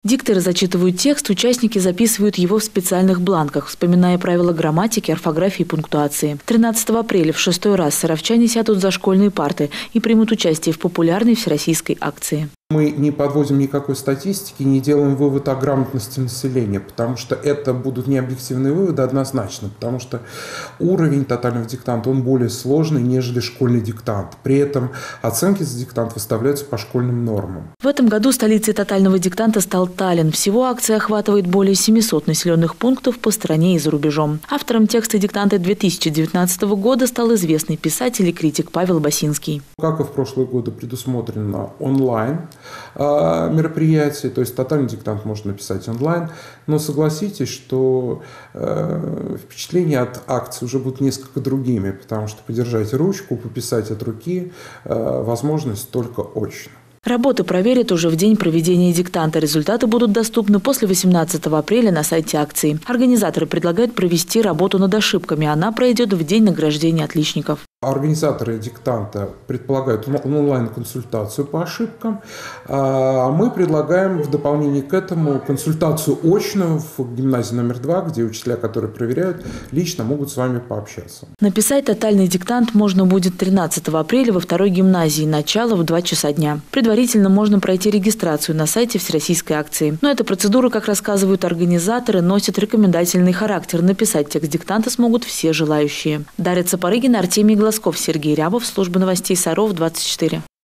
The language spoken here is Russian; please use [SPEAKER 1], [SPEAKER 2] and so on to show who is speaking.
[SPEAKER 1] Дикторы зачитывают текст, участники записывают его в специальных бланках, вспоминая правила грамматики, орфографии и пунктуации. 13 апреля в 6-й раз саровчане сядут за школьные парты и примут участие в популярной всероссийской акции.
[SPEAKER 2] Мы не подводим никакой статистики, не делаем вывод о грамотности населения, потому что это будут не объективные выводы однозначно, потому что уровень тотального диктанта, он более сложный, нежели школьный диктант. При этом оценки за диктант выставляются по школьным нормам.
[SPEAKER 1] В этом году столицей тотального диктанта стал Таллин. Всего акция охватывает более 700 населенных пунктов по стране и за рубежом. Автором текста диктанта 2019 года стал известный писатель и критик Павел Басинский.
[SPEAKER 2] Как и в прошлые годы предусмотрено онлайн мероприятие, то есть тотальный диктант можно написать онлайн, но согласитесь, что впечатления от акции уже будут несколько другими, потому что подержать ручку, пописать от руки возможность только очно.
[SPEAKER 1] Работы проверят уже в день проведения диктанта. Результаты будут доступны после 18 апреля на сайте акции. Организаторы предлагают провести работу над ошибками. Она пройдет в день награждения отличников.
[SPEAKER 2] Организаторы диктанта предполагают онлайн-консультацию по ошибкам, а мы предлагаем в дополнение к этому консультацию очную в гимназии номер 2, где учителя, которые проверяют, лично могут с вами пообщаться.
[SPEAKER 1] Написать тотальный диктант можно будет 13 апреля во 2-й гимназии, начало в 2 часа дня. Предварительно можно пройти регистрацию на сайте всероссийской акции. Но эта процедура, как рассказывают организаторы, носит рекомендательный характер. Написать текст диктанта смогут все желающие. Дарья Цапарыгина, Артемий Глазков, Сергей Рябов, служба новостей Саров, 24.